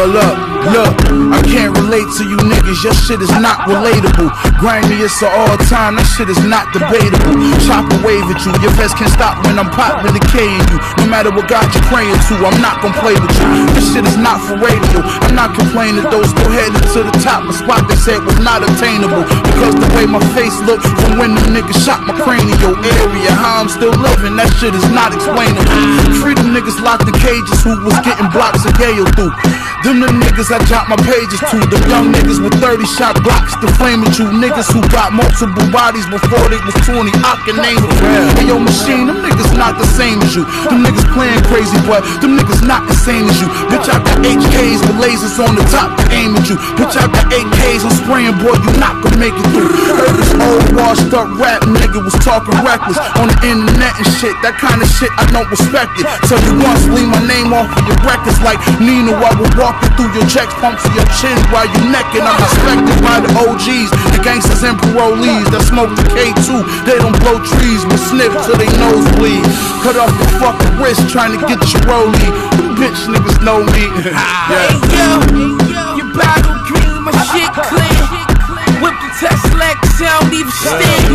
look, I can't relate to you niggas, your shit is not relatable. Grimy, it's an all time, that shit is not debatable. Chop a wave at you, your vest can't stop when I'm popping the K in you. No matter what God you're praying to, I'm not gon' play with you. This shit is not for radio, I'm not complaining though. Still headed to the top, a spot they said was not attainable. Because the way my face looked from when the nigga shot my cranial area. How I'm still living, that shit is not explainable. Free them niggas locked in cages who was getting blocks of Gale through. Them the niggas I dropped my pages to. The young niggas with 30 shot blocks to flame at you. Niggas who got multiple bodies before they was 20, I can name it. Hey yo Machine, them niggas not the same as you. Them niggas playing crazy, but them niggas not the same as you. Bitch, I got HKs with lasers on the top to aim at you. Bitch, I got AKs, I'm spraying, boy, you not gonna make it through. Heard this old washed up rap nigga was talking reckless on the internet and shit. That kind of shit I don't respect it. Tell you once, leave my name off of your records like Nino. I will walk you through your checks, pump to your chin while you necking. I'm respected by the OGs, the gangsters and parolees that smoke the K2. They don't blow trees, but sniff till they nose bleed. Cut off your fucking wrist trying to get your rollie. Them bitch niggas know me. Hey yo, your bottle green, my shit clear. Whip the Tesla X, I don't even steer.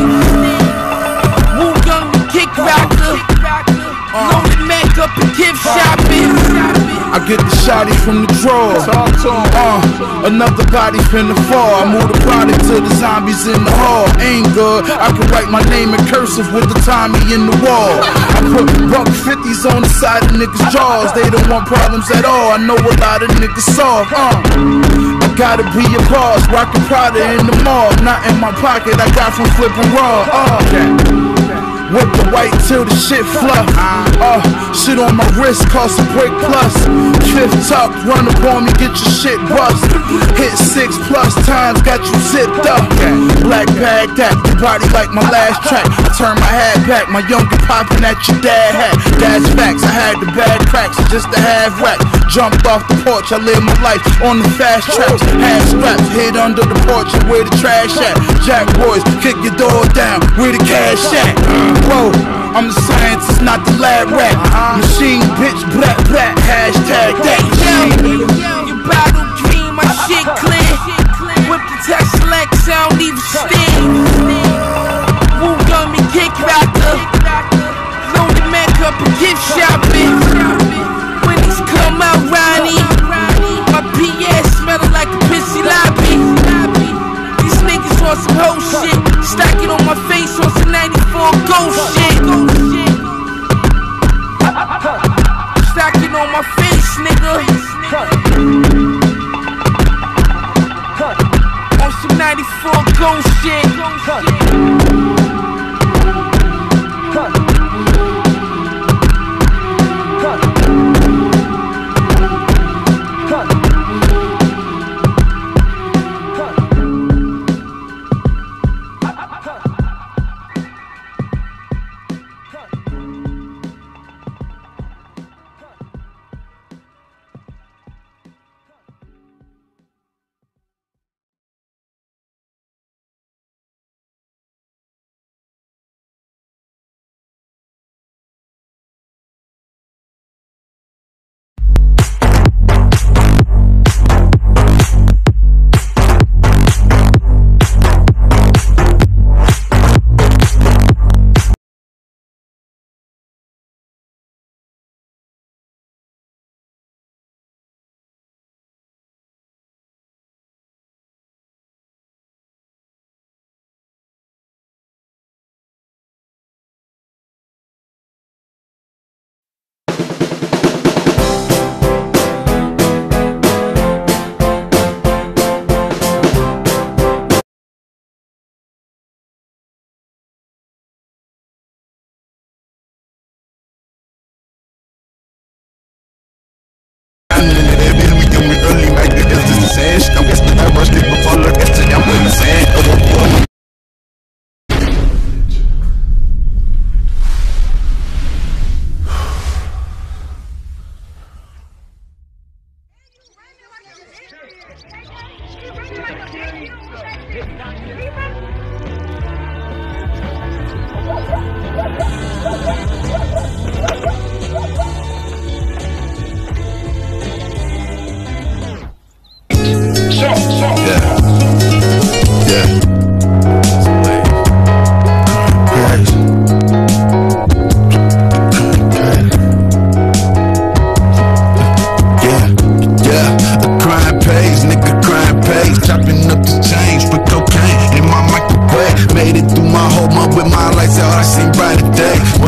Woo young kick rocker. Loaded Mac up and gift shopping. I get the shotty from the drawer. Another body finna fall. I move the product to the zombies in the hall. Ain't good, I can write my name in cursive with the Tommy in the wall. I put buck 50s on the side of niggas' jaws. They don't want problems at all, I know a lot of niggas soft. I gotta be a boss, rockin' Prada in the mall. Not in my pocket, I got from flipping raw. Whip the white till the shit fluff. Shit on my wrist cost a break plus. Fifth tuck, run up on me, get your shit bust. Hit 6+ times, got you zipped up. Black bag that, your body like my last track. I turn my hat back, my younger poppin' at your dad hat. That's facts, I had the bad cracks, just a half whack. Jumped off the porch, I live my life on the fast tracks. Half straps, hid under the porch and where the trash at. Jack boys, kick your door down, where the cash at. Whoa, I'm the scientist, not the lab rat. Machine, bitch, black, hashtag that. Your bottle green, my shit clear. Whip the Tesla X, I don't even steer. Woo young kick rocker. Loaded Mac up and gift shopping. When these come out, Ronnie, my PS smelling like a pissy lobby. These niggas want some whole shit. Stack it on my face on some 94 ghost shit. Stack it on my face, nigga. On some 94 ghost shit.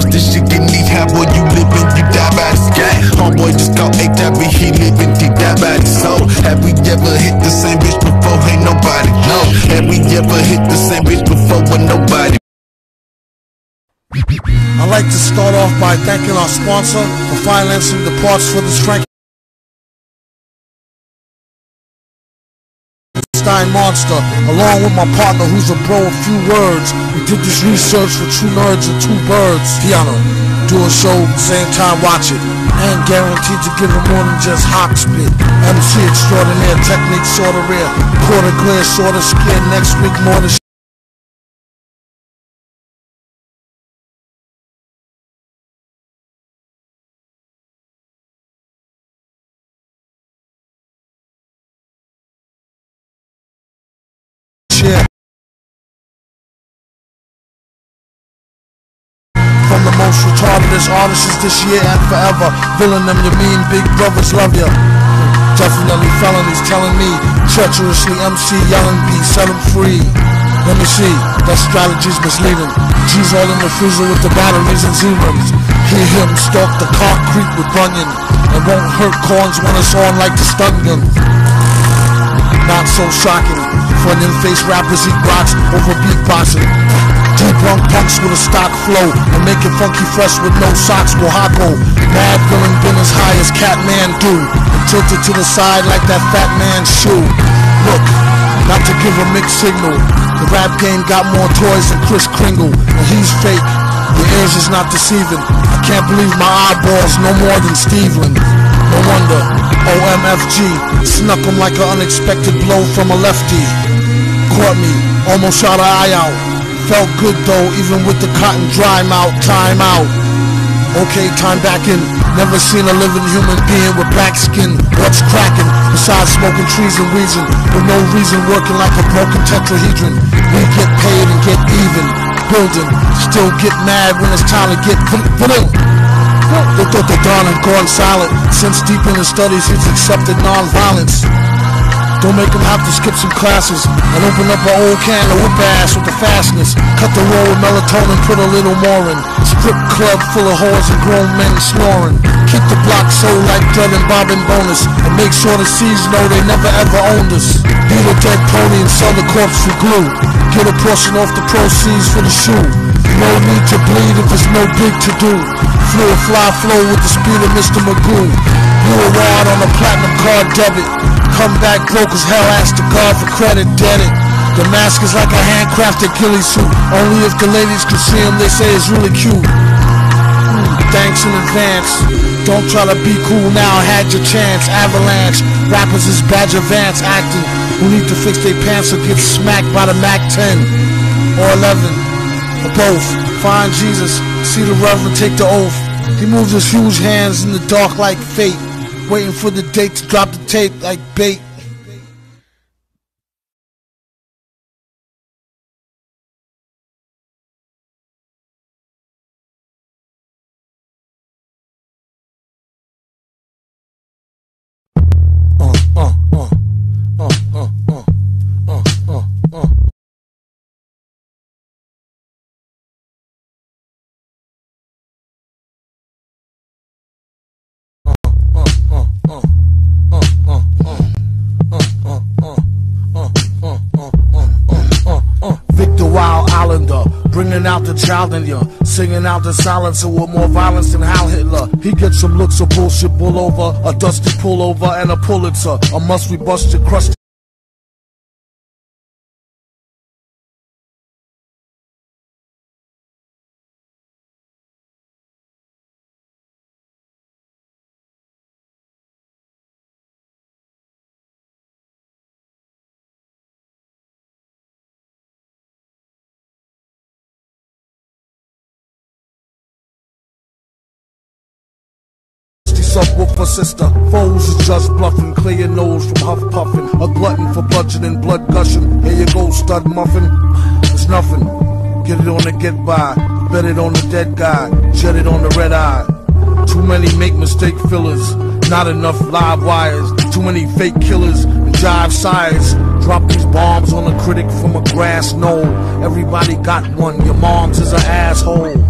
watch this shit get me high, boy, you living, you die by the sky. Homeboy just called A-Top, he living, he die by the soul. Have we ever hit the same bitch before? Ain't nobody know. Have we ever hit the same bitch before with nobody? I'd like to start off by thanking our sponsor for financing the parts for this Frankenstein monster, along with my partner who's a bro of few words. We did this research for two nerds and two birds. Piano, do a show, same time watch it, and guaranteed to give them more than just hot spit. MC extraordinaire, technique sorta rare, quarter clear, sorta scared. Next week more to from the most retardedest artists this year and forever. Villain them, you mean big brothers love ya. Definitely felonies telling me treacherously MC yelling B, set him free. Let me see, that strategy's misleading. G's all in the freezer with the batteries and Z-rims. Hear him stalk the concrete with Bunyan, and won't hurt corns when it's on like the stun gun. Not so shocking, for in-face rappers eat rocks over beatboxing. Deep punks with a stock flow, and make it funky fresh with no socks. Wahako, mad villain been as high as Catman do, and tilted to the side like that fat man's shoe. Look, not to give a mixed signal, the rap game got more toys than Kris Kringle, and he's fake, your ears is not deceiving. I can't believe my eyeballs no more than Steveland. No wonder, OMFG, snuck him like an unexpected blow from a lefty. Caught me, almost shot an eye out. Felt good though, even with the cotton dry mouth. Time out. Okay, time back in. Never seen a living human being with black skin. What's cracking? Besides smoking trees and wheezing, with no reason working like a broken tetrahedron. We get paid and get even. Building, still get mad when it's time to get vanilla. They thought the Don had gone silent. Since deep in his studies, he's accepted non-violence. Don't make him have to skip some classes and open up an old can of whip ass with the fastness. Cut the roll with melatonin, put a little more in. Strip club full of whores and grown men snoring. Keep the block sold like Dread and Bob and Bonus, and make sure the C's know they never ever owned us. Beat a dead pony and sell the corpse for glue. Get a portion off the proceeds for the shoe. No need to bleed if there's no big to do. Flew a fly flow with the speed of Mr. Magoo. Blew a ride on a platinum card debit. Come back broke as hell, ask the God for credit, dead it. The mask is like a handcrafted ghillie suit. Only if the ladies can see him, they say it's really cute. Thanks in advance. Don't try to be cool now, had your chance. Avalanche, rappers is Badger Vance acting. Who need to fix their pants or get smacked by the Mac 10 or 11 or both. Find Jesus, see the Reverend take the oath. He moves his huge hands in the dark like fate, waiting for the date to drop the tape like bait. Victor Wild Islander, bringing out the child in ya, singing out the silencer with more violence than Hal Hitler. He gets some looks of bullshit bull over, a dusty pullover and a Pulitzer. A must we bust your crust. Subwoofer sister, foes is just bluffing. Clear your nose from huff puffing. A glutton for bludgeoning, blood gushing. Here you go, stud muffin. It's nothing. Get it on the get by, bet it on the dead guy, jet it on the red eye. Too many make mistake fillers, not enough live wires. Too many fake killers and jive sires. Drop these bombs on a critic from a grass knoll. Everybody got one, your mom's is an asshole.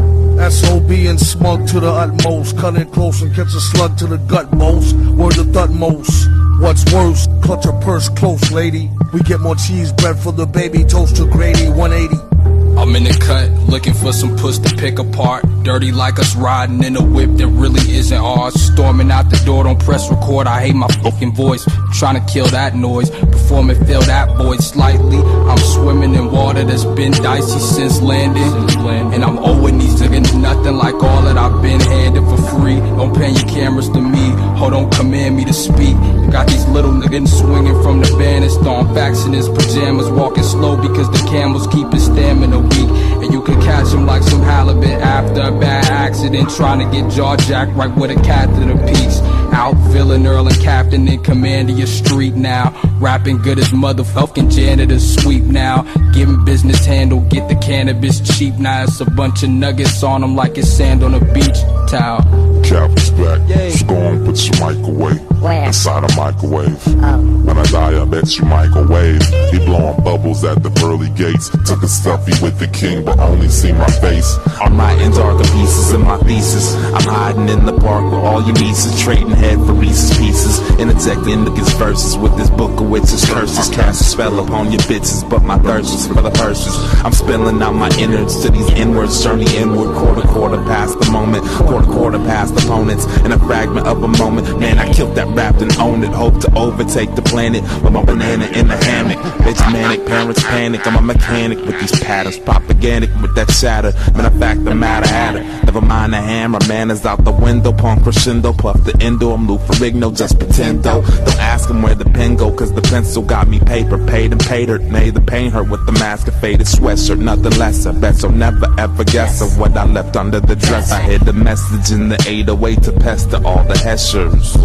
SOB and smug to the utmost. Cut in close and catch a slug to the gut most. Word of utmost. What's worse, clutch her purse close, lady. We get more cheese bread for the baby, toast to Grady, 180. I'm in the cut, looking for some puss to pick apart. Dirty like us riding in a whip that really isn't ours. Storming out the door, don't press record, I hate my fucking voice. Trying to kill that noise, perform and feel that void slightly. I'm swimming in water that's been dicey since landing. And I'm owing these niggas nothing like all that I've been handed for free. Don't pan your cameras to me, ho, don't command me to speak. Got these little niggas swinging from the banners, throwing facts in his pajamas, walking slow because the camels keep his stamina weak. And you can catch him like some halibut after a bad accident, trying to get jaw jacked right with a cat to the peaks. Out feeling Earl and Captain in command of your street now. Rapping good as motherfucking janitors sweep now. Giving business handle, get the cannabis cheap. Now it's a bunch of nuggets on them like it's sand on a beach towel. Calvin's back, so go on, put your microwave inside a microwave. When I die, I bet you microwave. He blowing bubbles at the pearly gates. Took a selfie with the king, but only see my face. I'm writing darker pieces in my thesis. I'm hiding in the park with all your nieces, trading head for Reese's Pieces. Interjecting niggas verses with this book of witches curses. Cast a spell upon your bitches, but my thirst is for the purses. I'm spilling out my innards to these inwards, journey inward. Quarter past the moment, quarter past opponents. In a fragment of a moment, man, I killed that rap and owned it. Hope to overtake the planet with my banana in the hammock. Bitch manic, parents panic. I'm a mechanic with these patterns, propagandic with that shatter. Man, a fact the matter had it. Never mind the hammer, man is out the window. Punk crescendo, puff the endo. I'm Lou Ferrigno, just pretend though. Don't ask him where the pen go, cause the pencil got me paper. Paid and paid her, made the pain hurt with the mask of faded sweatshirt. Nothing less, I bet so never ever guess of what I left under the dress. I hid the message in the 808 to pester all the Heshers.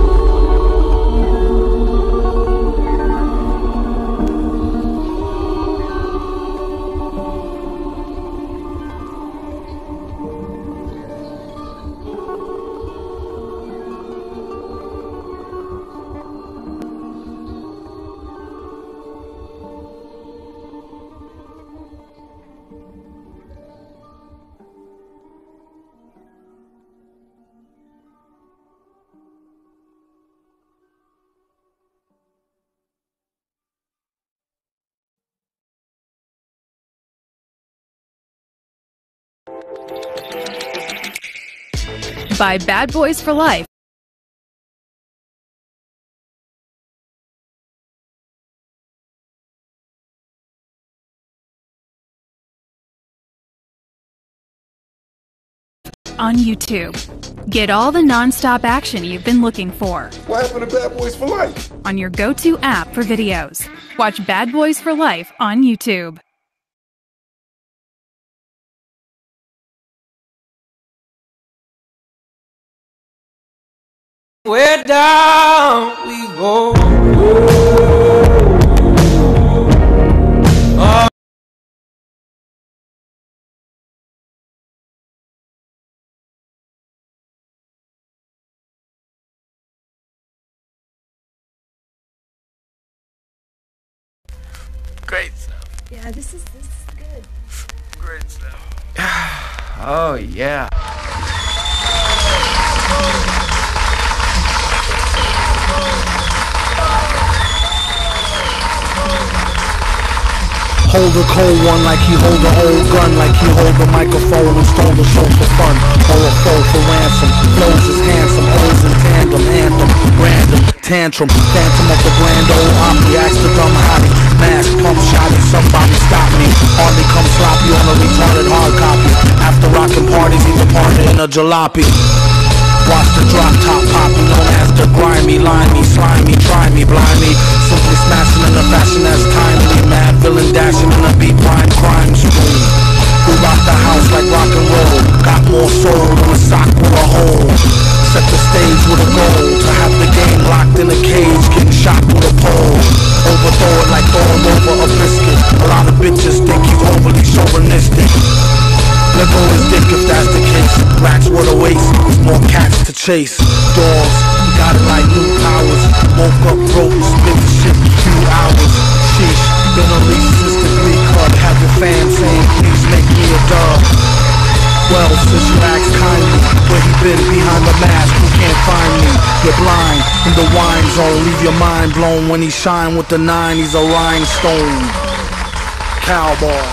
By Bad Boys for Life. On YouTube. Get all the non-stop action you've been looking for. What happened to Bad Boys for Life? On your go-to app for videos. Watch Bad Boys for Life on YouTube. Where down we go. Great stuff. Yeah, this is good. Great stuff. Oh yeah. Hold a cold one like he hold a old gun, like he hold a microphone and stole the show for fun. Or a foe for ransom, flows is handsome, O's in tandem, anthem, random, tantrum, phantom of the grand old opry, axe the dumb hottie, mask, pump shotty, somebody stop me, hardly come sloppy on a retarded hard copy, after rockin' parties he's a partner in a jalopy. Watch the drop top popping, known as the grimy, limey, slimy, try me, blind me. Simply smashing in a fashion that's timely. Mad villain dashing in a beat prime crime school. We rock the house like rock and roll. Got more soul than a sock with a hole. Set the stage with a goal to have the game locked in a cage, getting shot with a pole. Overthrow it like throwing over a biscuit. A lot of bitches think he's overly chauvinistic. Let go his dick if that's the case. Racks with a waist, more cats to chase. Dogs, we got it like new powers. Woke up broke, spit the shit in a few hours. Sheesh, been unleashed since the Glee Club. Have your fam saying please make me a dub. Well, since you asked kindly, where he been behind the mask, you can't find me. You're blind in the wine zone, leave your mind blown when he shine with the 9, he's a rhinestone cowboy.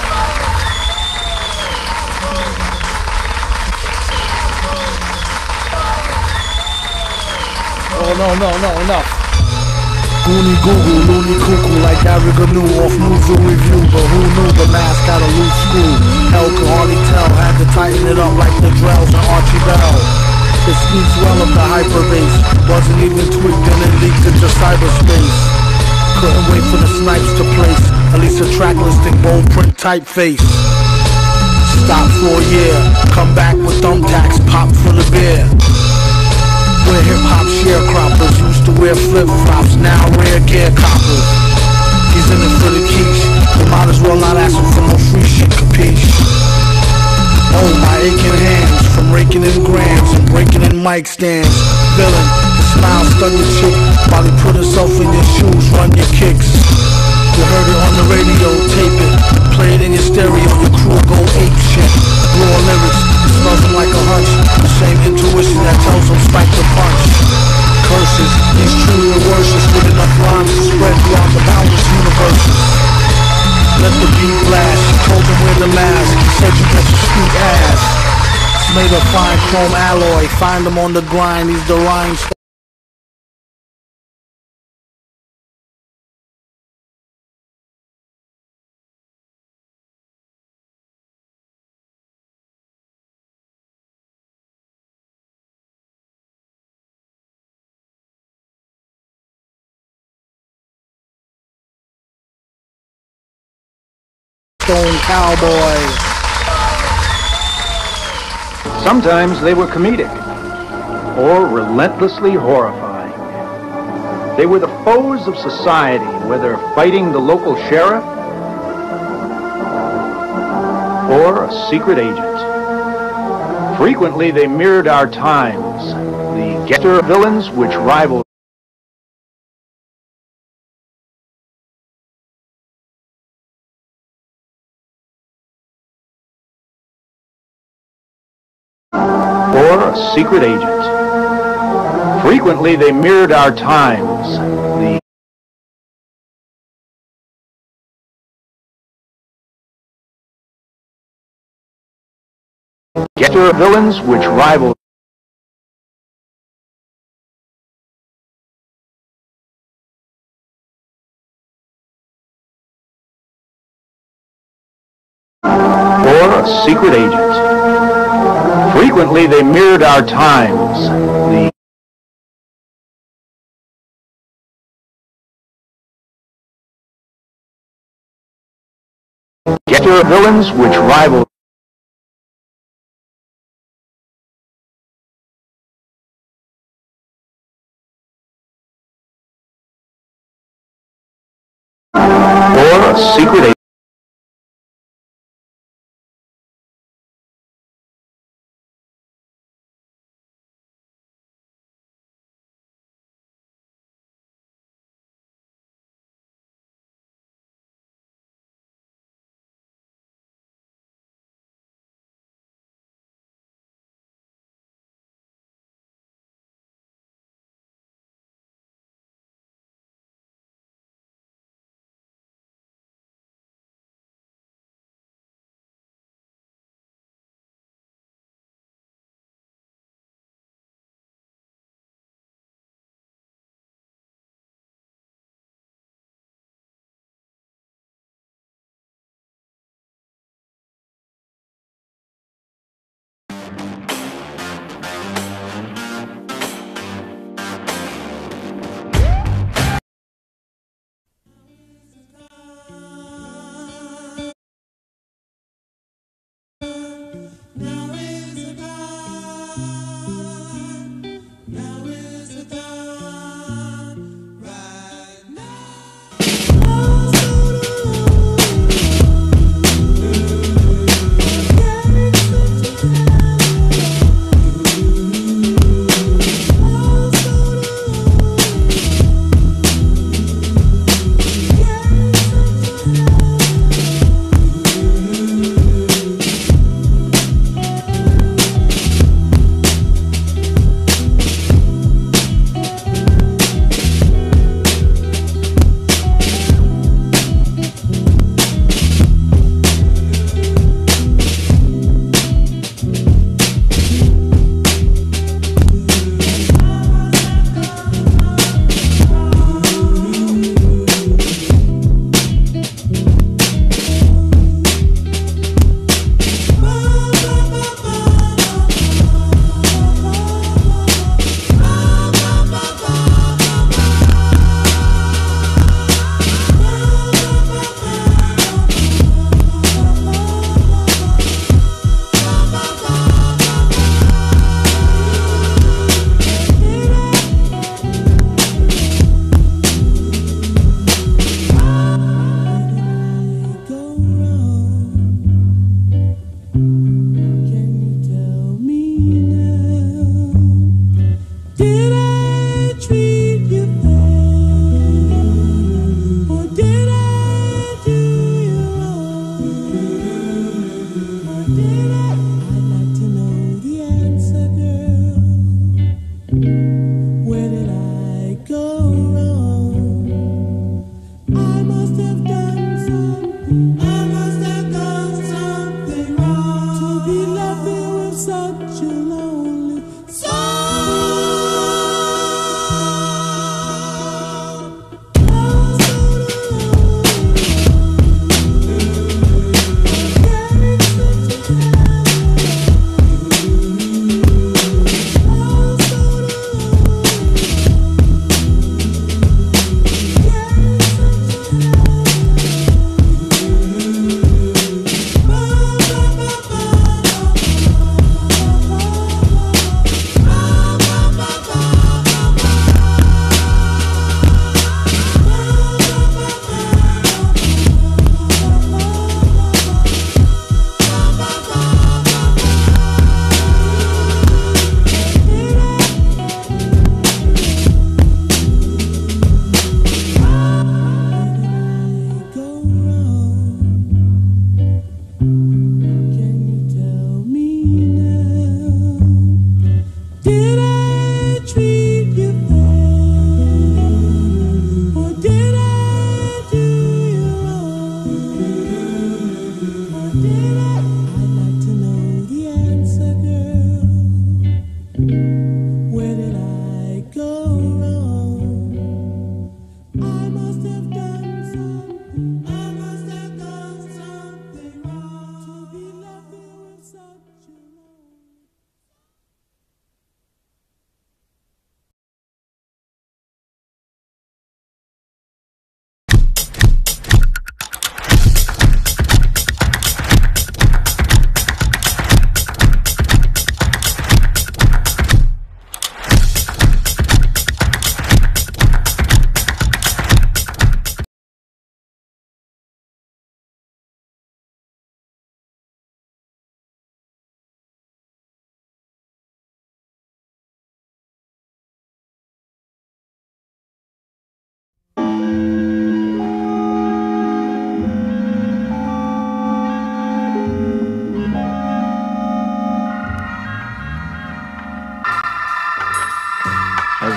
Oh no, enough. Goonie Google, loony cuckoo like Gary Gnu off Movie Review. But who knew the mask got a loose screw? Hell could hardly tell, had to tighten it up like the Drells and Archie Bell. It speaks well of the hyperbase, wasn't even tweaked and it leaked into cyberspace. Couldn't wait for the snipes to place, at least a track listing, bold print typeface. Stop for a year, come back with thumbtacks, pop full of beer. We're hip-hop sharecroppers, used to wear flip-flops, now rare gear coppers. He's in it for the quiche, you might as well not ask him for no free shit, capiche? Oh, my aching hands, from raking in grams and breaking in mic stands. Villain, the smile stun your chick, while he put himself in your shoes, run your kicks. You heard it on the radio, tape it, play it in your stereo, your crew go ape shit. Raw lyrics, it smells him like a hunch, the same intuition that tells him strike the punch. Curses, he's truly the worstest, with enough rhymes to spread throughout the boundless universes. Let the beat blast, she told him wear the mask, he said you got your sweet ass. It's made of fine chrome alloy, find him on the grind, he's the rhinestone. Cowboy. Sometimes they were comedic or relentlessly horrifying. They were the foes of society, whether fighting the local sheriff or a secret agent. Frequently they mirrored our times, the gangster villains which rivaled or a secret agent. Frequently they mirrored our times, the gangster villains which rivaled or a secret agent. Frequently they mirrored our times, the gangster villains which rivaled or a secret agent.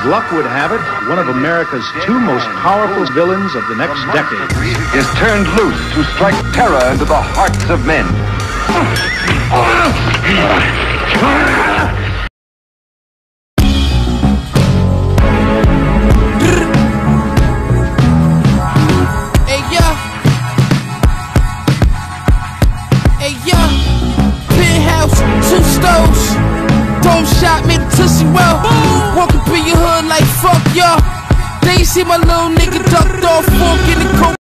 As luck would have it, one of America's two most powerful villains of the next decade is turned loose to strike terror into the hearts of men. Shot made a tussie well. Walk up in your hood like fuck y'all. They ain't see my little nigga ducked off, fork in the coke.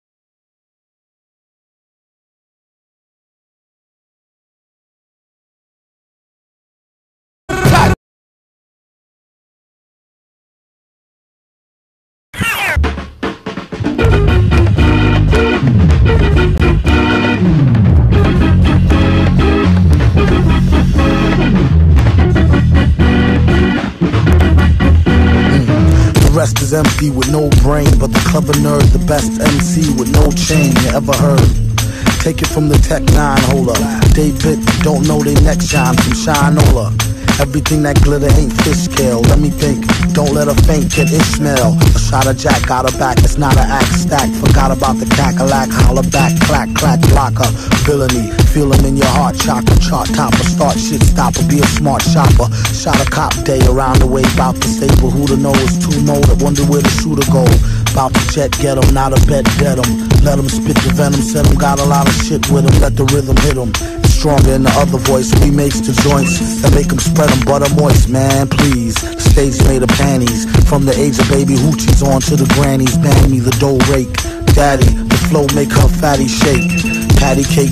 Rest is empty with no brain, but the clever nerd, the best MC with no chain you ever heard. Take it from the Tech 9 holder. They bit, don't know they neck shine from Shinola. Everything that glitter ain't fish scale. Let me think, don't let her faint, get Ishmael. A shot of Jack, got her back, it's not an act stack. Forgot about the cackalack, holler back, clack, clack, blocker. Villainy, feel him in your heart, chakra, chart topper. Start shit stopper, be a smart shopper. Shot a cop day around the way, bout to stable. Who to know is too molded, wonder where the shooter go. Bout to jet, get him, not a bet, dead him. Let him spit the venom, said him, got a lot of shit with him. Let the rhythm hit him. Stronger in the other voice, remakes the joints that make them spread them butter moist, man, please. Stage made of panties, from the age of baby hoochies on to the grannies. Bang me the dough rake, daddy, the flow make her fatty shake. Patty cake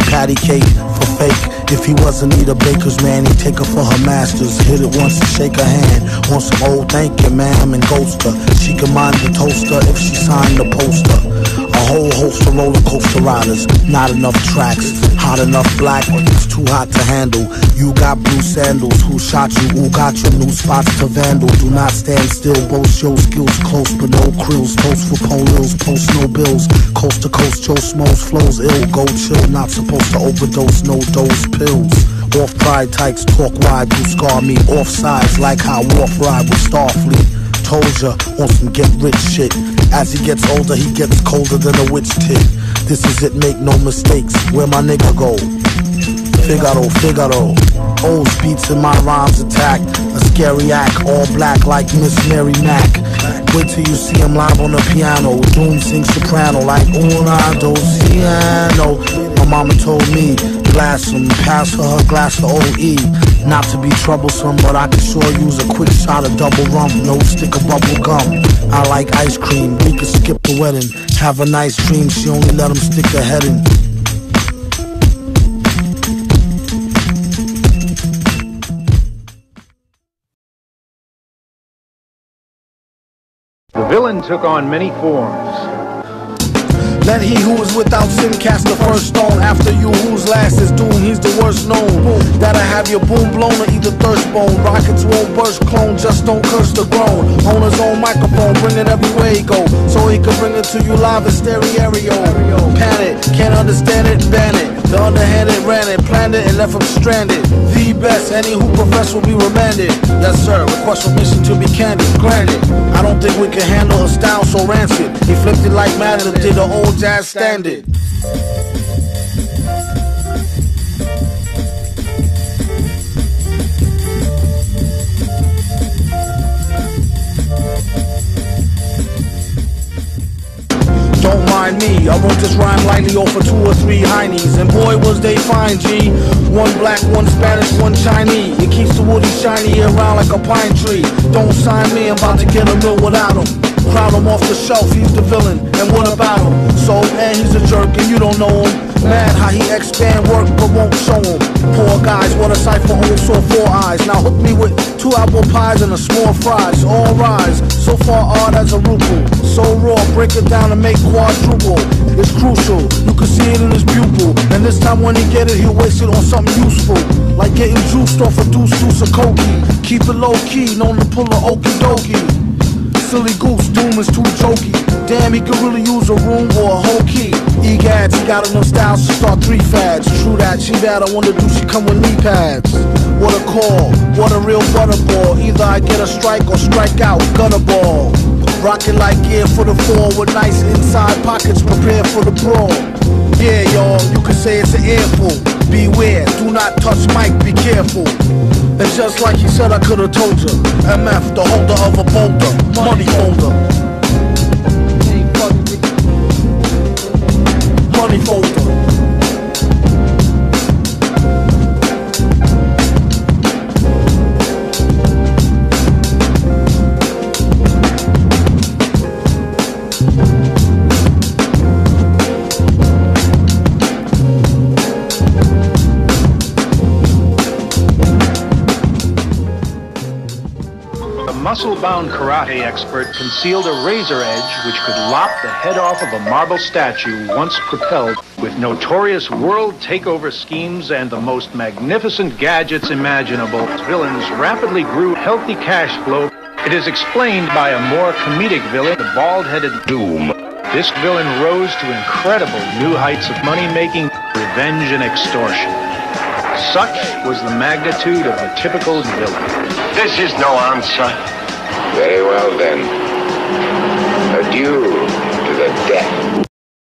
for fake. If he wasn't need a baker's man, he'd take her for her masters. Hit it once and shake her hand. Want some old thank you, ma'am, and ghost her. She can mind the toaster if she signed the poster. A whole host of roller coaster riders, not enough tracks. Hot enough black, it's too hot to handle. You got blue sandals, who shot you? Who got your new spots to vandal? Do not stand still, boast your skills close, but no krills. Toast for polils, post no bills. Coast to coast, Joe Smoes flows ill. Go chill, not supposed to overdose, no dose pills. Off pride tykes, talk wide, you scar me. Off sides, like how Wolf ride with Starfleet. Told ya, on some get rich shit. As he gets older, he gets colder than a witch tit. This is it, make no mistakes. Where my nigga go? Figaro, Figaro. Old beats in my rhymes attack. A scary act, all black like Miss Mary Mack. Wait till you see him live on the piano. Doom sings soprano like una, dos, piano. My mama told me, glass him, pass her glass of OE. Not to be troublesome, but I could sure use a quick shot of double rum. No stick of bubble gum. I like ice cream, we could skip the wedding. Have a nice dream, she only let him stick her head in. The villain took on many forms. Let he who is without sin cast the first stone. After you whose last is doomed, he's the worst known. That'll have your boom blown or either thirst bone. Rockets won't burst, clone, just don't curse the grown. On his own microphone, bring it everywhere he go, so he can bring it to you live in stereo. Panic, can't understand it, ban it. The underhanded ran it, planned it, and left him stranded. The best, any who profess will be remanded. Yes sir, request permission to be candid, granted. I don't think we can handle a style so rancid. He flipped it like Madden did an old jazz standard. Don't mind me, I wrote this rhyme lightly over 2 or 3 heinies. And boy was they fine, G. One black, one Spanish, one Chinese. It keeps the woody shiny around like a pine tree. Don't sign me, I'm about to get a mill without him. Crowd him off the shelf, he's the villain, and what about him? So, and he's a jerk and you don't know him. Mad how he expand work but won't show him. Poor guys, what a sight for old saw 4 eyes. Now hook me with 2 apple pies and a small fries. All rise, so far odd as a ruple. So raw, break it down and make quadruple. It's crucial, you can see it in his pupil. And this time when he get it, he'll waste it on something useful. Like getting juiced off a deuce of cokie. Keep it low key, known to pull a okie dokie. Silly goose, doom is too jokey. Damn, he could really use a room or a whole key. Egads, he got enough styles to start 3 fads. True that, she bad, I wonder do she come with knee pads. What a call, what a real butterball. Either I get a strike or strike out, gutter ball. Rockin' like gear for the fall with nice inside pockets prepared for the brawl. Yeah, y'all, you could say it's an airful. Beware, do not touch mic, be careful. It's just like he said I could've told you. MF, the holder of a boulder, money folder. Money folder. Muscle-bound karate expert concealed a razor edge which could lop the head off of a marble statue once propelled with notorious world takeover schemes and the most magnificent gadgets imaginable. Villains rapidly grew healthy cash flow. It is explained by a more comedic villain, the bald-headed Doom. This villain rose to incredible new heights of money-making, revenge, and extortion. Such was the magnitude of the typical villain. This is no answer. Very well then. Adieu to the death.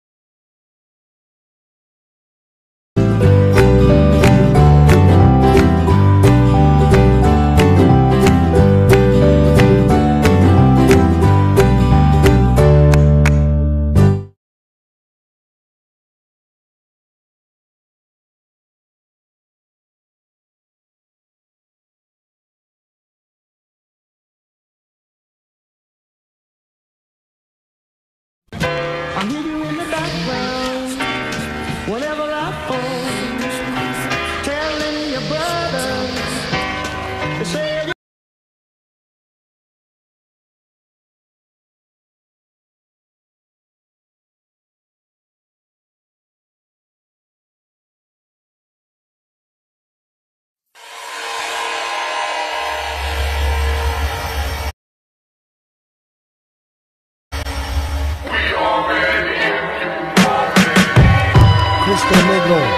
I hear you in the background whenever I phone, telling your brothers to say Cristo Negro.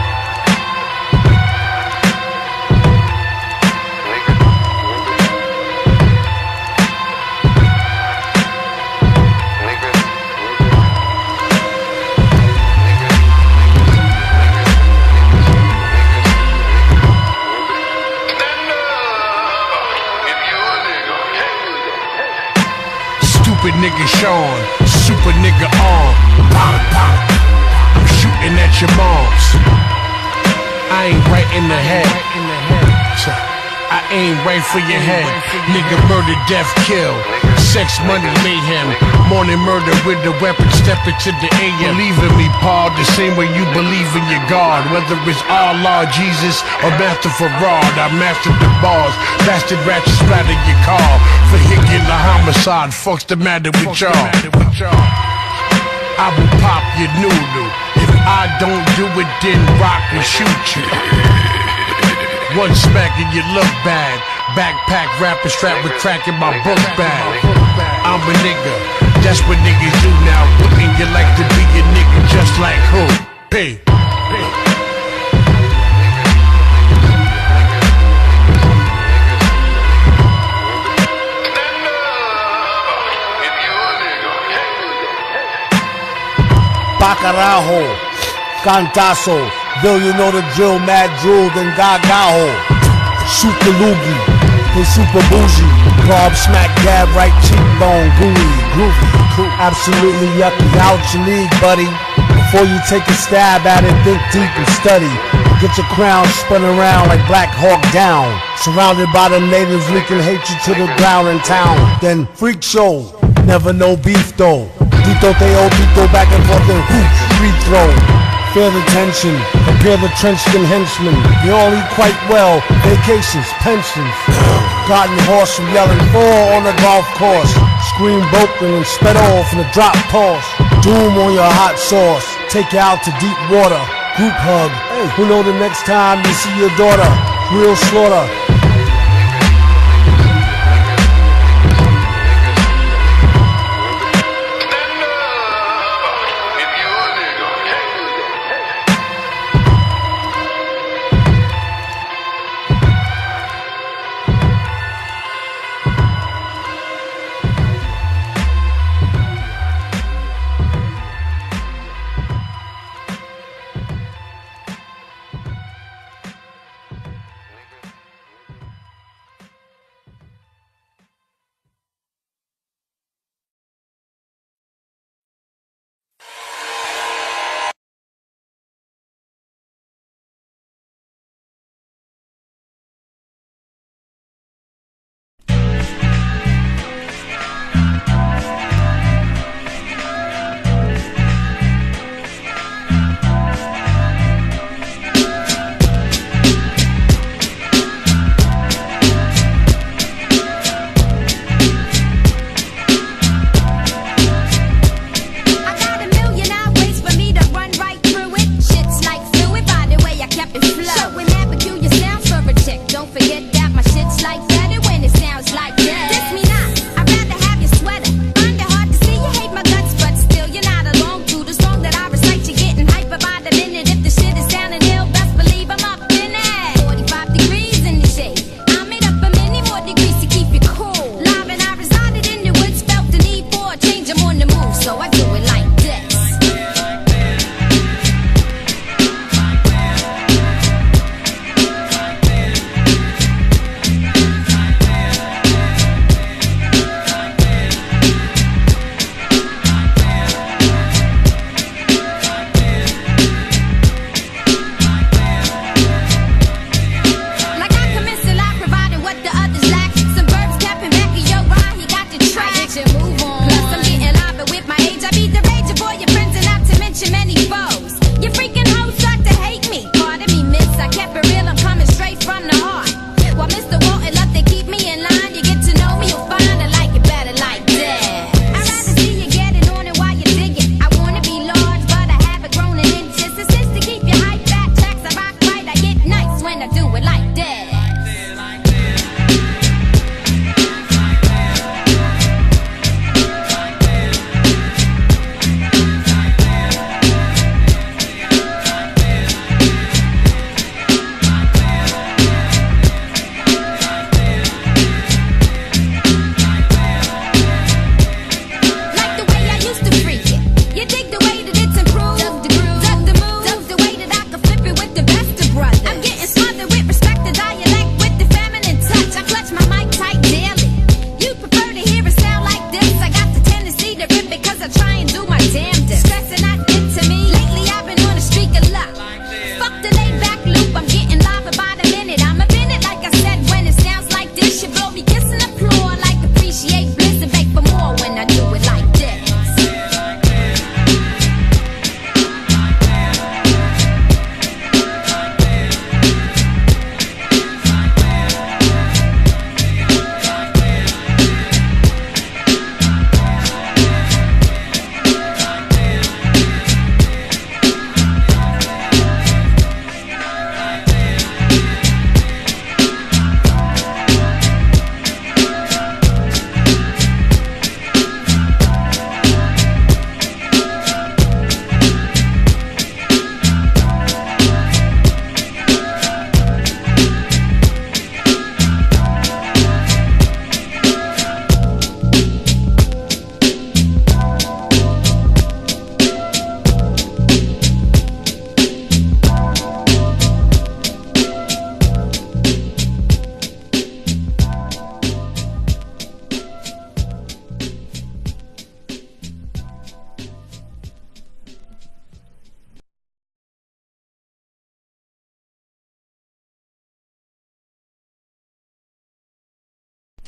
Stupid nigga Sean, super nigga on. I'm shooting at your moms. I ain't right in the head. I aim right for your head. Nigga murder, death, kill. Sex, money, mayhem. Morning murder with the weapon, step into the AM. Believe in me, Paul, the same way you believe in your God. Whether it's Allah, Jesus, or Master Farad, I mastered the bars. Bastard ratchet splatter your car. Vehicular homicide, fuck's the matter with y'all? I will pop your noodle. If I don't do it, then rock and shoot you. One smack and you look bad. Backpack rapper strapped with crack in my book bag. I'm a nigga, that's what niggas do now. Wouldn't you like to be a nigga just like who? P. Bacarajo, Cantazo, though you know the drill, mad drool, then Gagaho. Super loogie, they super bougie. Carb smack, dab, right cheekbone, gooey, groovy. Absolutely yucky, out your league, buddy. Before you take a stab at it, think deep and study. Get your crown spun around like Black Hawk Down. Surrounded by the natives, leaking hatred to the ground in town. Then freak show, never no beef though. Tito Teo, Tito back and forth and hoops, free throw. Feel the tension, prepare the trench-skin henchmen. They all eat quite well, vacations, pensions. Garden horse from yelling 4 on the golf course. Scream broken and sped off in a drop pause. Doom on your hot sauce, take you out to deep water. Group hug, who know the next time you see your daughter. Real slaughter.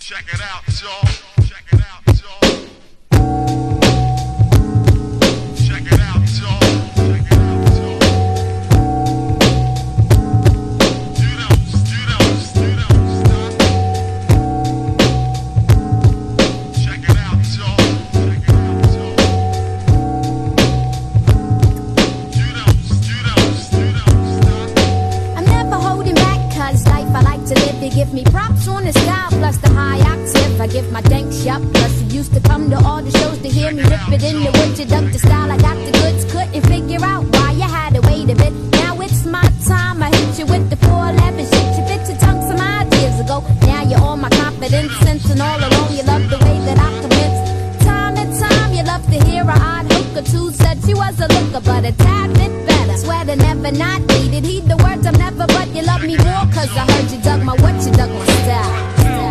Check it out, y'all. Check it out, y'all. Check it out, y'all. Check it out, y'all. You don't stop. Check it out, y'all. Check it out, y'all. You don't stop. I'm never holding back, cause life I like to live. They give me props on the style plus the high octave. I give my thanks shop plus you used to come to all the shows to hear me rip it in the woods. You dug the style, I got the goods. Couldn't figure out why you had to wait a bit. Now it's my time, I hit you with the 411 shit. You bit your tongue some ideas ago. Now you're all my confidence, sense, and all alone. You love the way that I convince. Time and time, you love to hear a odd hook or two. Said she was a looker, but a tad bit better. Swear to never not needed. Heed the words I'm never, but you love me more. Cause I heard you dug my what, you dug my style.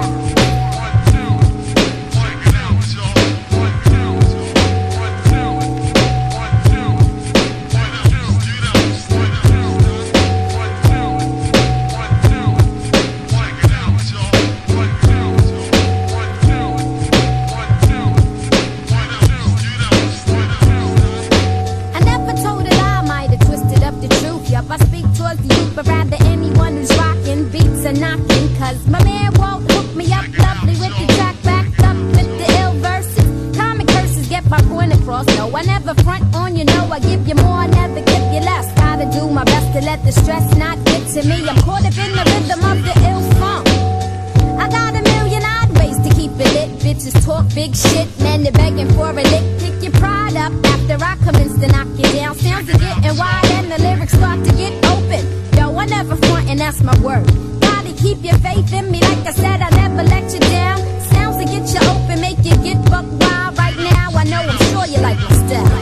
I never told a lie, might have twisted up the truth. Yup, I speak towards the youth, but rather anyone who's rocking beats and knocking. Cause my man Walt hooked me up lovely with the track backed up with the ill verses. Common curses get my point across. No, I never front on you, know I give you more, I never give you less. Gotta do my best to let the stress not get to me. I'm caught up in the rhythm of the ill funk. I got a million odd ways to keep it lit. Bitches talk big shit, man, they're begging for a lick. Pick your pride up after I commence to knock you down. Sounds are getting wide and the lyrics start to get open. Yo, I never front and that's my word. Gotta keep your faith in me, like I said, I never let you down. Sounds to get you open, make you get buck wild. Right now, I know I'm sure you like my style.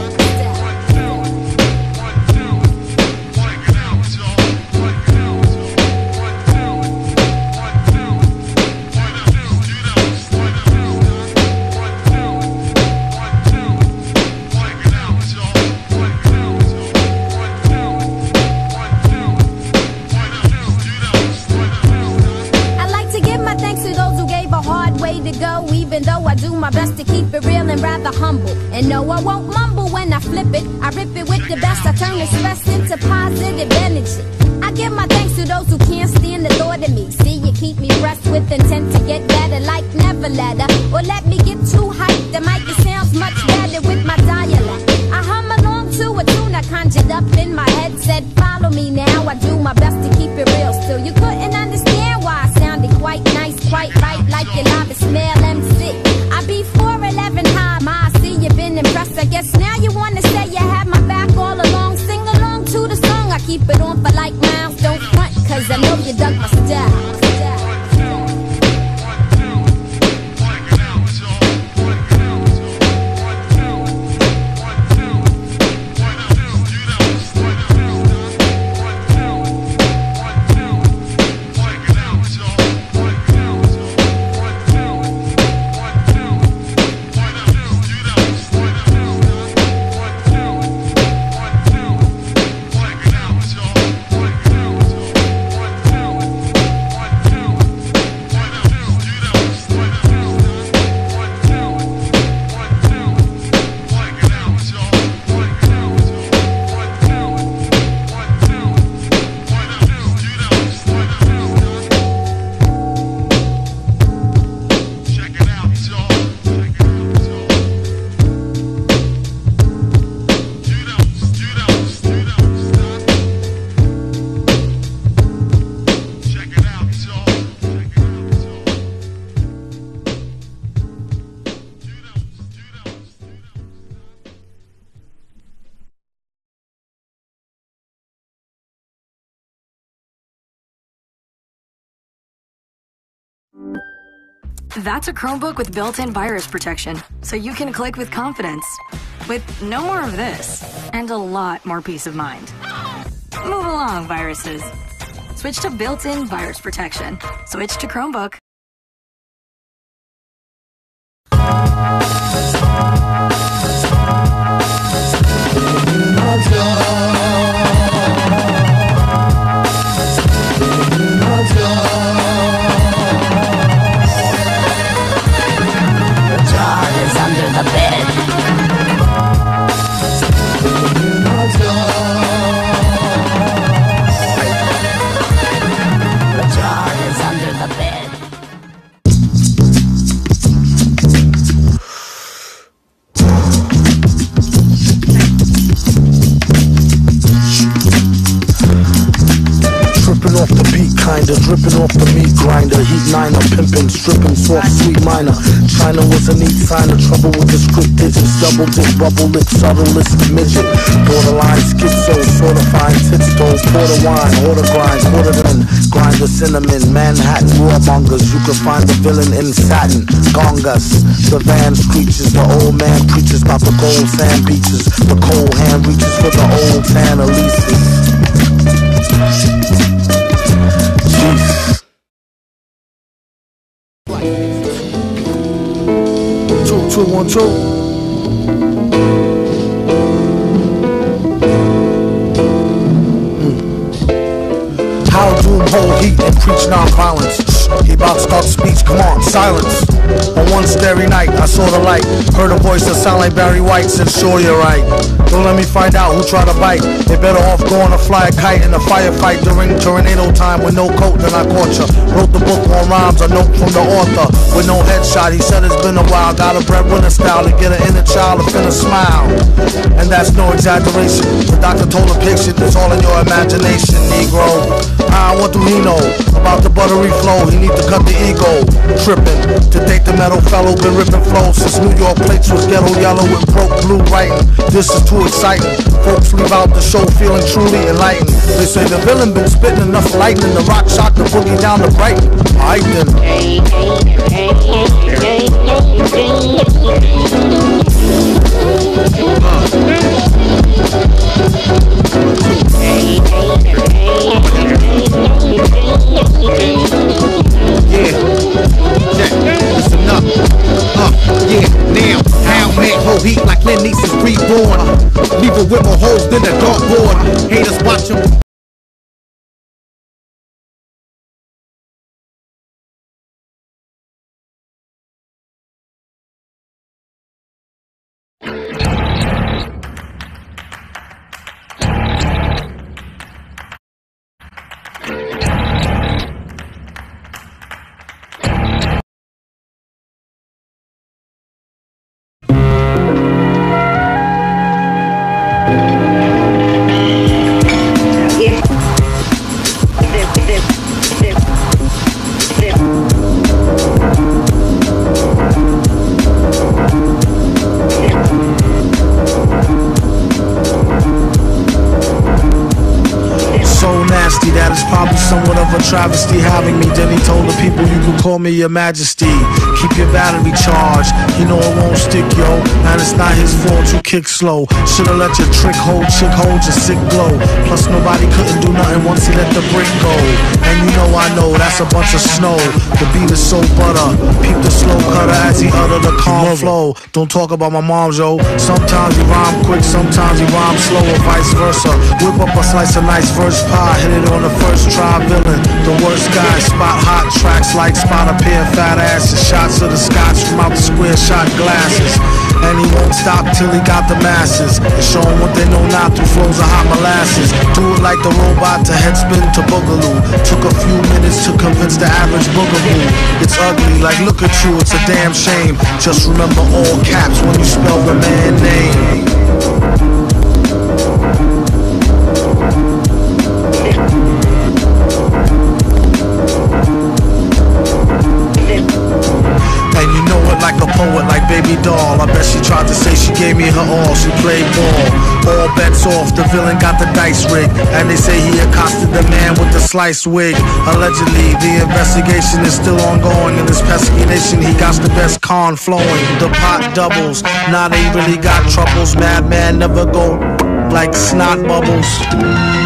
I like to give my thanks to those who gave a hard way to go. Even though I do my best to keep it real and rather humble. And no, I won't mumble when I flip it. I rip it with the best. I turn the stress into positive energy. I give my thanks to those who can't stand the thought of me. See, you keep me pressed with intent to get better, like never let her. Or let me get too hyped. The mic it sounds much better with my dialect. I hum along to a tune I conjured up in my head. Said, follow me now. I do my best to keep it real. Still, you couldn't understand why I sounded quite nice, quite right, like your lava smell MC. I be 4'11" high, ma, I see you been impressed. I guess now you wanna say you had my back all along. Sing along to the song, I keep it on for like miles. Don't front, cause I know you dug my style. That's a Chromebook with built-in virus protection, so you can click with confidence. With no more of this, and a lot more peace of mind. Move along, viruses. Switch to built-in virus protection. Switch to Chromebook. reminder, dripping off the meat grinder. Heat niner, pimping, stripping, soft, sweet minor. China was a neat sign of trouble with the script digits. Double dip, bubble lip, subtlest midget. Borderline schizo, sort of fine tits, though. Porter wine, order grind, quarter than grind the cinnamon. Manhattan warmongers, you can find the villain in satin. Gongas, the van screeches, the old man preaches about the gold sand beaches. The cold hand reaches for the old tan Elises. Jeez. 2-2-1-2. How doom hold heat and preach non-violence. He about to start speech, come on, silence. On one starry night, I saw the light. Heard a voice that sound like Barry White. Said, sure you're right. Don't let me find out who tried to bite. They better off going to fly a kite in a firefight during tornado time with no coat, then I caught ya. Wrote the book on rhymes, a note from the author with no headshot. He said it's been a while. Got a breadwinner style to get an inner child to finna smile. And that's no exaggeration. The doctor told the patient it's all in your imagination, Negro. What do he know about the buttery flow? He need to cut the ego, tripping. To date the metal fellow, been ripping flow since New York plates was ghetto yellow with broke blue writing. This is too exciting. Folks leave out the show feeling truly enlightened. They say the villain been spitting enough lightning. The rock shot the boogie down to Brighton. Alright then. Listen up. Now, how man hold heat like Clint Eastwood's reborn. Leave a with more holes than a dartboard. Haters watch him. That is probably somewhat of a travesty having me. Then he told the people you can call me your majesty. Keep your battery charged, you know it won't stick, yo. And it's not his fault you kick slow. Should've let your trick hold, chick hold your sick glow. Plus nobody couldn't do nothing once he let the brick go. And you know that's a bunch of snow. The beat is so butter. Peep the slow cutter as he utter the calm flow. Don't talk about my mom, yo. Sometimes he rhyme quick, sometimes he rhyme slow, or vice versa. Whip up a slice of nice verse pie, hit it on the first try, villain. The worst guy, spot hot tracks like spot a pair of fat asses. Shots of the scotch from out the square shot glasses. And he won't stop till he got the masses. And show them what they know now through flows of hot molasses. Do it like the robot to headspin to boogaloo. Took a few minutes to convince the average boogaboo. It's ugly, like look at you, it's a damn shame. Just remember all caps when you spell the man name. And you know it like a poet, like Baby Doll. I bet she tried to say she gave me her all. She played ball. All bets off, the villain got the dice rigged. And they say he accosted the man with the sliced wig. Allegedly, the investigation is still ongoing. In this pesky nation, he got the best con flowing. The pot doubles, now they really got troubles. Madman never go like snot bubbles.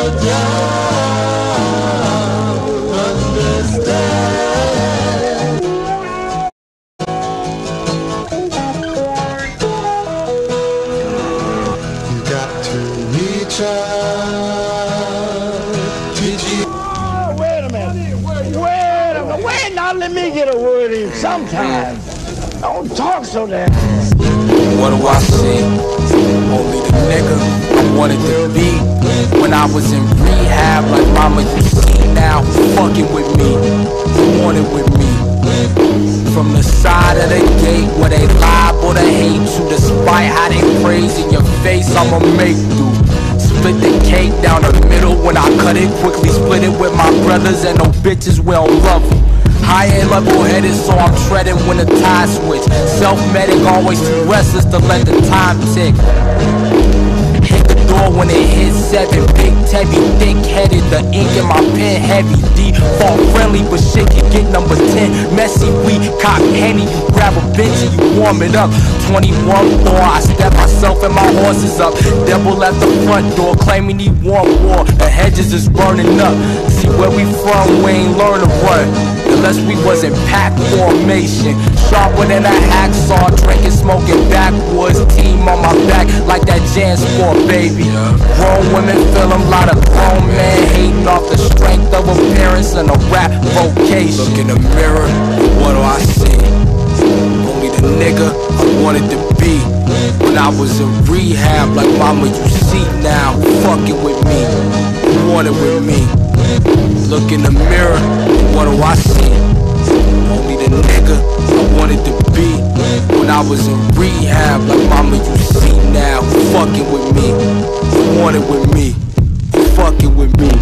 Sometimes. Don't talk so damn. What do I see? Only the nigga I wanted to be. When I was in rehab, like mama, you see now, fucking with me, wanted with me. From the side of the gate where they liable to hate you, despite how they praise in your face, I'ma make do. Split the cake down the middle when I cut it, quickly split it with my brothers, and no bitches, we don't love them. I ain't level-headed, so I'm treading when the tide switch. Self-medic, always too restless to let the time tick. Hit the door when it hits 7. Big Tebby, thick-headed, the ink in my pen heavy. Default friendly, but shit can get number 10. Messy, we cock Henny, you grab a bench and you warm it up. 21 floor, I step myself and my horses up. Devil left the front door, claiming he want war. The hedges is burning up. See where we from, we ain't learn to run. Unless we was in pack formation, sharper than a hacksaw, drinking, smoking backwoods, team on my back like that Jansport, baby. Grown women feel them, lot of grown men hating off the strength of appearance and a rap vocation. Look in the mirror, what do I see? Only the nigga I wanted to be. When I was in rehab, like mama, you see now, fucking with me, wanted with me. Look in the mirror, what do I see? Only the nigga I wanted to be. When I was in rehab, like mama, you see now, fucking with me, wanted with me, fucking with me.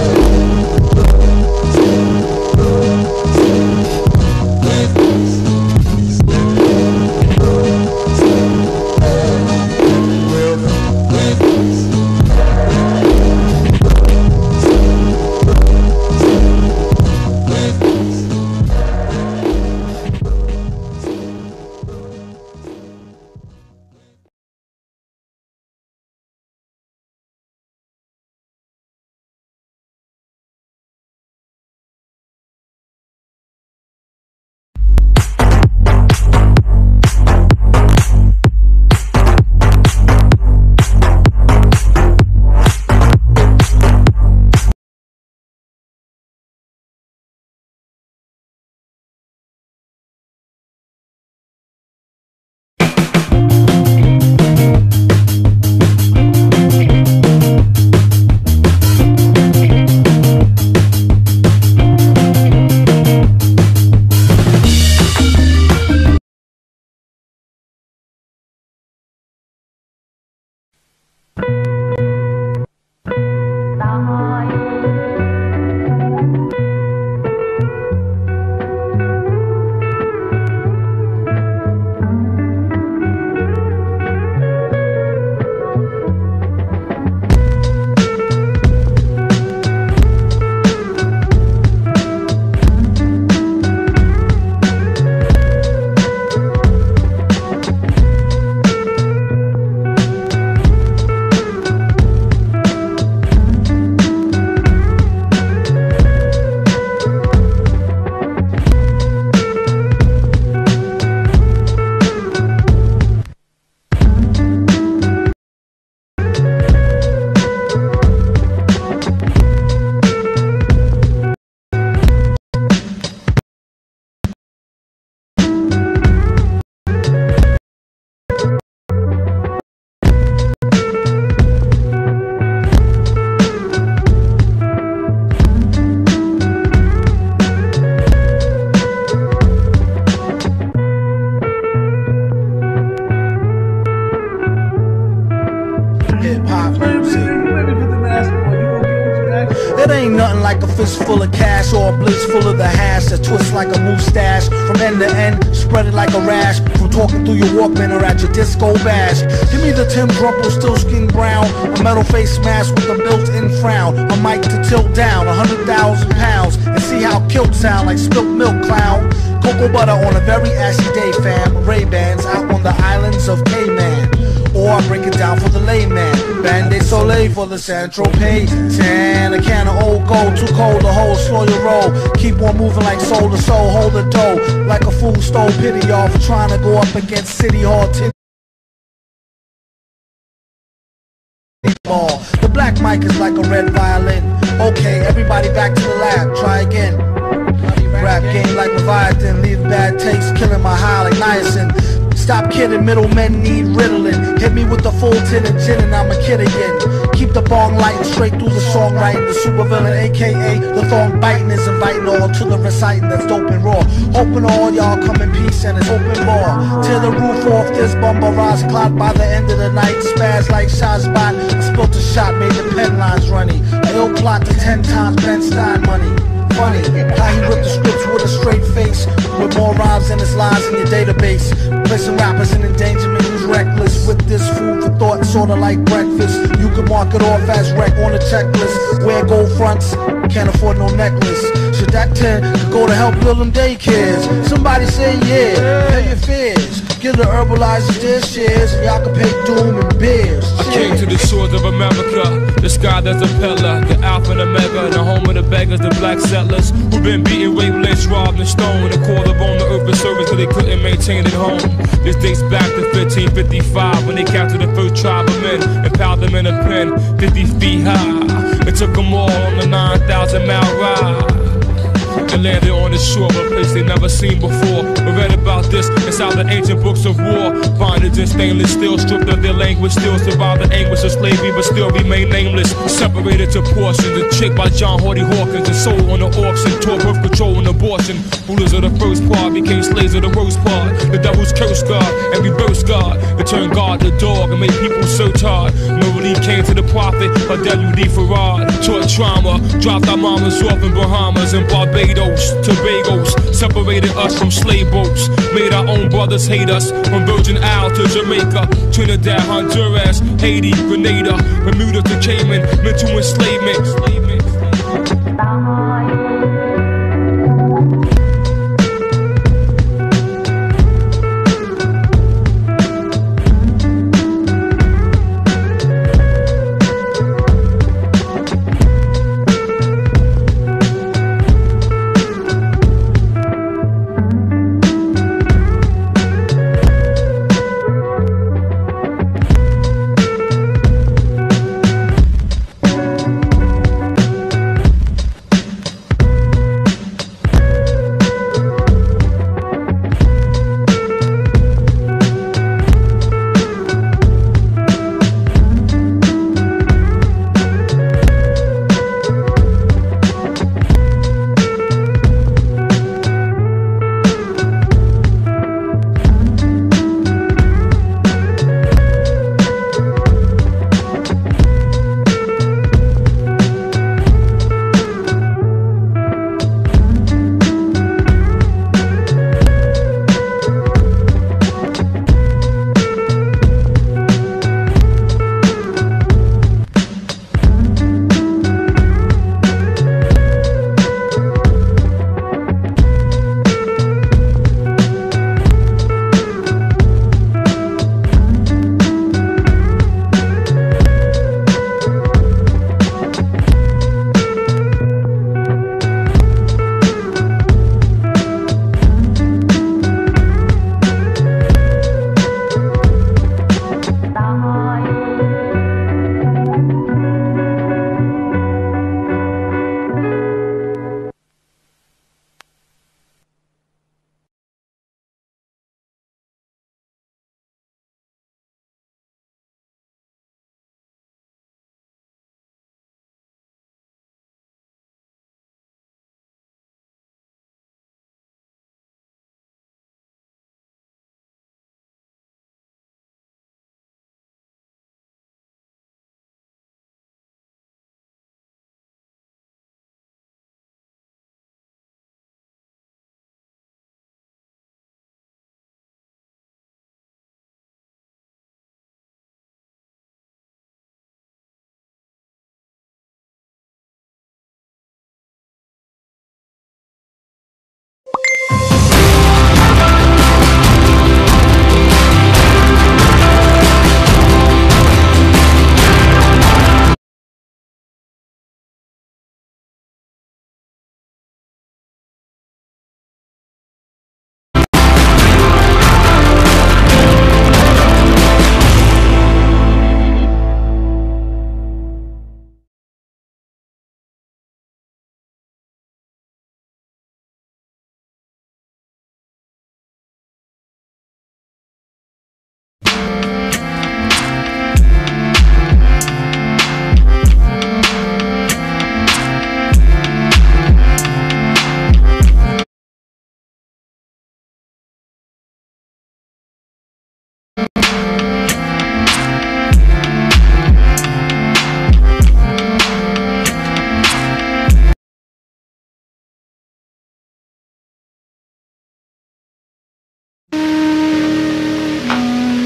It ain't nothing like a fist full of cash or a blitz full of the hash that twists like a mustache from end to end, spread it like a rash from talking through your Walkman or at your disco bash. Give me the Tim Rumpelstiltskin brown, a metal face mask with a built-in frown, a mic to tilt down 100,000 pounds and see how kilt sound like spilt milk, clown. Cocoa butter on a very ashy day, fam. Ray-Bans out on the islands of Cayman. Or I break it down for the layman. Band-Aid Soleil for the Saint-Tropez. Tan, a can of old gold, too cold to hold, slow your roll. Keep on moving like soul to soul, hold the dough. Like a fool stole, pity y'all for trying to go up against City Hall. Ball. The black mic is like a red violin. Okay, everybody back to the lab, try again. Rap game like Leviathan, leave bad taste, killing my high like niacin. Stop kidding, middlemen need Ritalin. Hit me with the full tin and gin and I'm a kid again. Keep the bong lighting straight through the songwriting. The supervillain, aka the thong biting, is inviting all to the reciting that's dope and raw. Hoping all y'all come in peace and it's open bar. Tear the roof off this bumper, rise clock by the end of the night. Spaz like Shazbot, I spilt a shot, made the pen lines runny. I ill plot to 10 times Ben Stein money. Funny, how he ripped the scripts with a straight face, with more rhymes than his lines in your database. Placing rappers in endangerment who's reckless. With this food for thought, sorta like breakfast. You can mark it off as wreck on a checklist. Wear gold fronts, can't afford no necklace. Should that 10 go to help build them daycares? Somebody say yeah, pay your fears. Give the herbalizers their shares, and y'all can pay doom and beers. I came to the shores of America, the sky that's a pillar, the alpha and omega, the home of the beggars, the black settlers who've been beaten, raped, lynched, robbed, and stoned, and called upon the earth for service till they couldn't maintain it home. This dates back to 1555 when they captured the first tribe of men and piled them in a pen 50 feet high. It took them all on the 9,000-mile ride. They landed on the shore of a place they never seen before. We read about this inside the ancient books of war. Bondage in stainless steel, stripped of their language, still survived the anguish of slavery, but still remain nameless. Separated to portions, a chick by John Hardy Hawkins, and sold on the auction, taught birth control and abortion. Rulers of the first part became slaves of the worst part. The devil's curse God and reverse God. It turned God to dog and made people search hard. No relief came to the prophet, or W.D. Farad. Taught trauma, dropped our mamas off in Bahamas and Barbados, Tobagos, separated us from slave boats, made our own brothers hate us, from Virgin Isle to Jamaica, Trinidad, Honduras, Haiti, Grenada, Bermuda to Cayman, mental enslavement.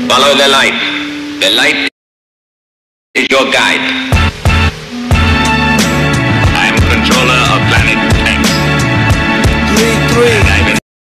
Follow the light. The light is your guide. I'm controller of planet X. 3-3.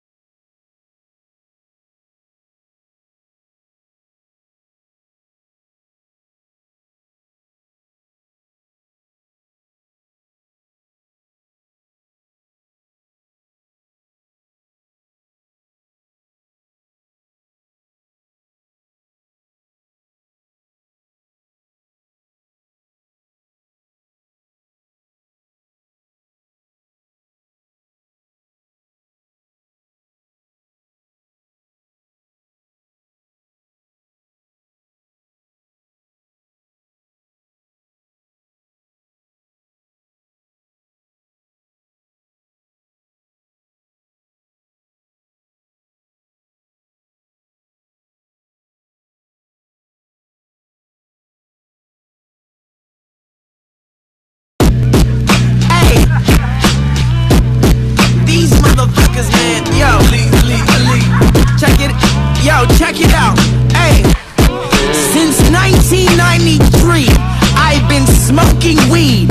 Check it out. Hey, since 1993, I've been smoking weed.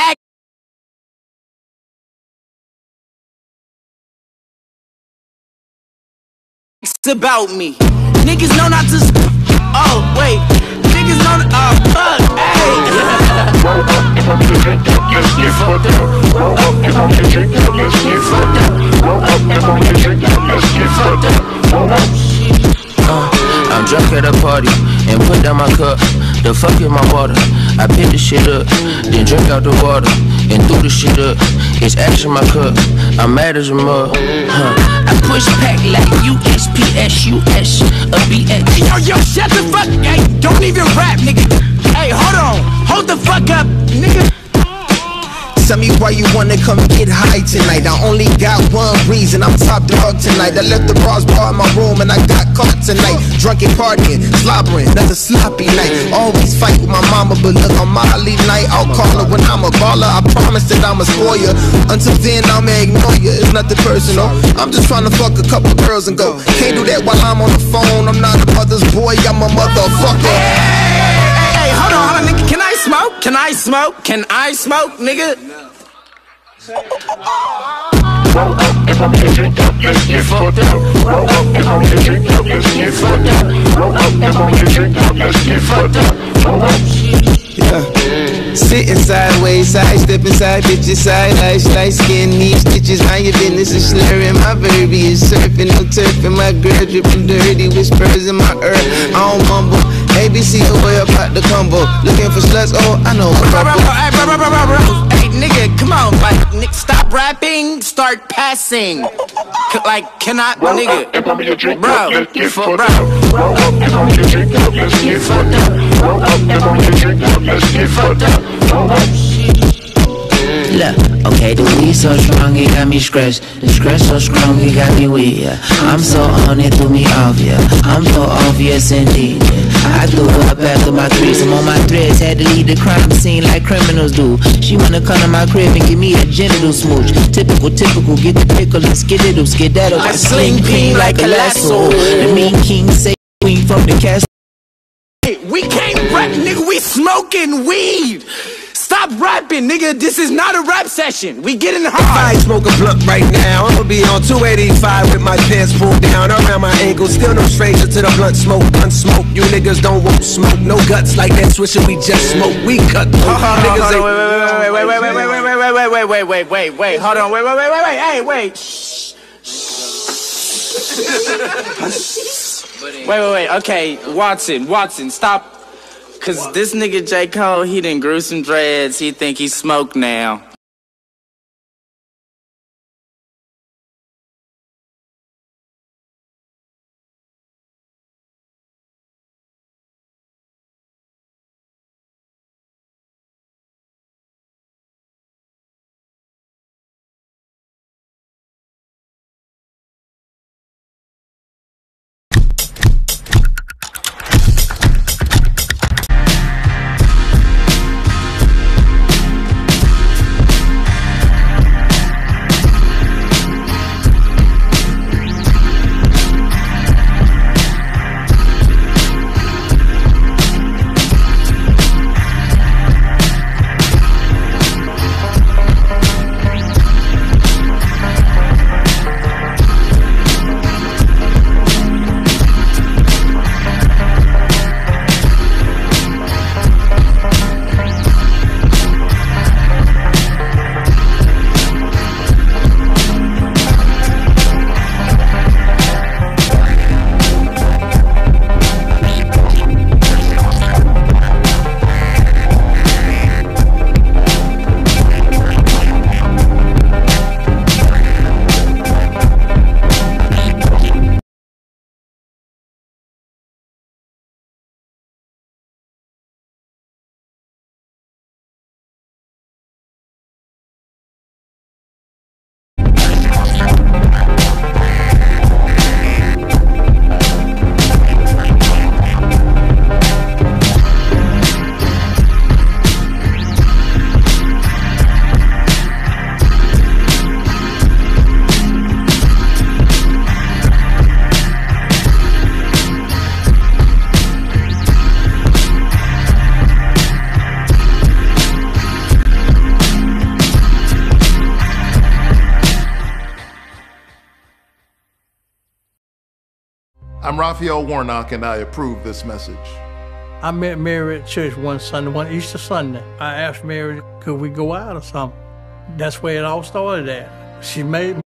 About me, niggas know not to. Oh wait, niggas know. Oh fuck. Hey. Roll up, if I'm the drink up, let's get fucked up. Roll up, if I'm the drink up, let's get fucked up. Roll up, if I'm the drink up, let's get fucked up. Roll up. I'm drunk at a party and put down my cup. The fuck is my water? I pick the shit up, then drink out the water and threw the shit up. It's action my cup. I'm mad as a mug. I push back like USPSUS a BX. Yo, shut the fuck. Hey, don't even rap, nigga. Hey, hold on. Hold the fuck up, nigga. Tell me why you wanna come get high tonight. I only got one reason, I'm top dog tonight. I left the bras bar in my room and I got caught tonight. Drunk and partying, slobbering, another sloppy night. Always fight with my mama, but look on Molly night. I'll call her when I'm a baller, I promise that I'ma spoil you. Until then I'ma ignore you, it's nothing personal. I'm just trying to fuck a couple girls and go. Can't do that while I'm on the phone, I'm not a mother's boy, I'm a motherfucker. Hey, hold on, nigga, can I smoke? Can I smoke? Can I smoke, nigga? Roll up, if I'm the drink up, let's get fucked up. Roll up, if I'm the drink up, let's get fucked up. Roll up, if I'm the drink up, let's get fucked up. Roll up. Yeah. Sitting sideways, sidestep inside, bitches side eyes, light skin, these stitches, mind your business is slurring. My verbiage surfing, no turf, and my girl dripping dirty with spurs in my earth. I don't mumble, ABC away up out the combo. Looking for sluts, oh, I know. Hey, nigga, come on, like, stop rapping, start passing. Like, can I, nigga, bro, Roll up, if I'm the drink up, let's get fucked up. Roll up, if I'm the drink up, let's get fucked up. Roll up. Look, okay, the weed so strong, it got me scratched. The scratch so strong, it got me weak, yeah. I'm so on it, threw me off, yeah. I'm so obvious indeed, yeah. I threw up after my threesome on my threads, had to leave the crime scene like criminals do. She wanna come to my crib and give me a genital smooch. Typical, get the pickle and skididdle, skedaddle. I sling ping like a lasso. The mean king say queen from the castle. Hey, we can't rap, nigga, we smoking weed. Stop rapping, nigga. This is not a rap session. We getting hard. If I smoke a blunt right now, I'ma be on 285 with my pants pulled down around my ankles. Still no stranger to the blunt smoke. Unsmoke, you niggas don't want smoke. No guts like that swisher. We just smoke. We cut. Niggas ain't. Wait. Hold on. Wait. Hey, wait. Wait. Okay, Watson, stop. Cause this nigga J. Cole, he done grew some dreads. He think he smoke now. I'm Raphael Warnock, and I approve this message. I met Mary at church one Sunday, one Easter Sunday. I asked Mary, could we go out or something? That's where it all started at. She made me.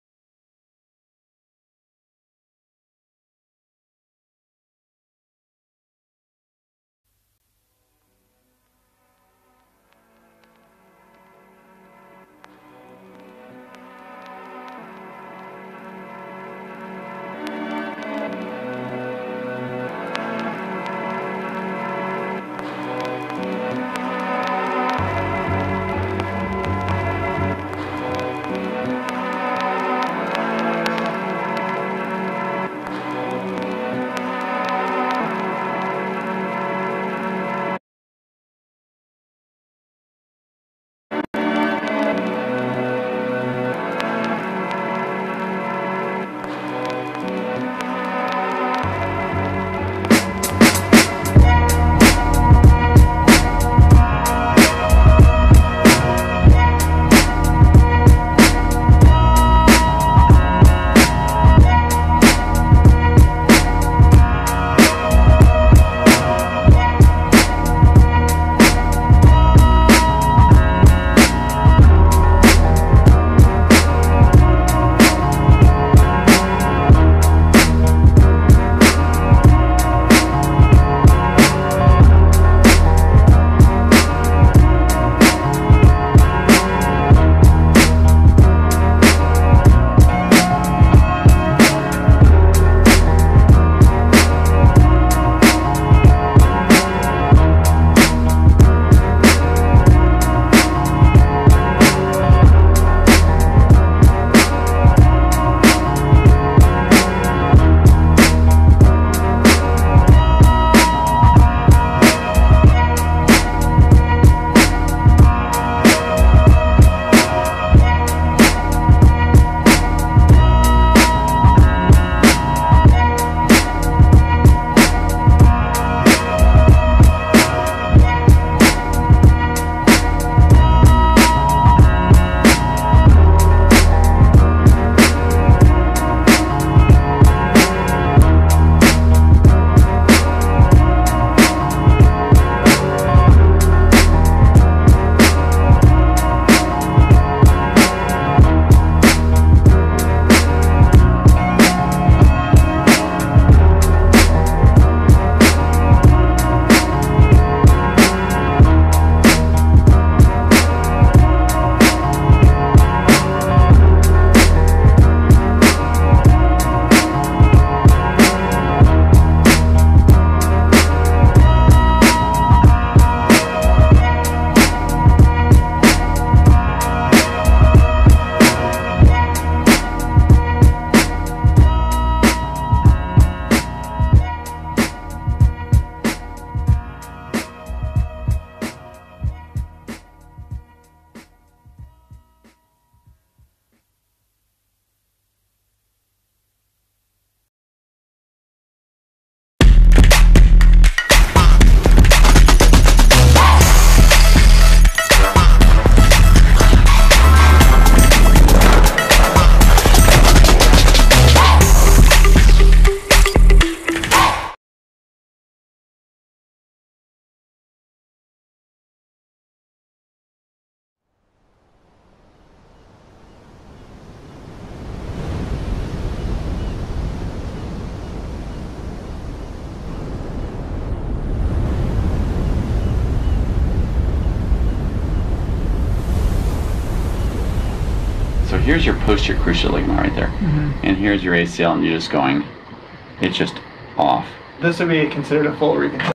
here's your posterior cruciate ligament right there, and here's your ACL, and you're just going, it's just off. This would be considered a full reconstruction.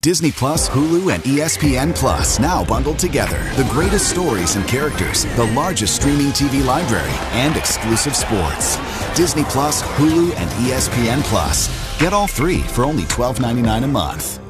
Disney Plus, Hulu, and ESPN Plus now bundled together. The greatest stories and characters, the largest streaming TV library, and exclusive sports. Disney Plus, Hulu, and ESPN Plus. Get all three for only $12.99 a month.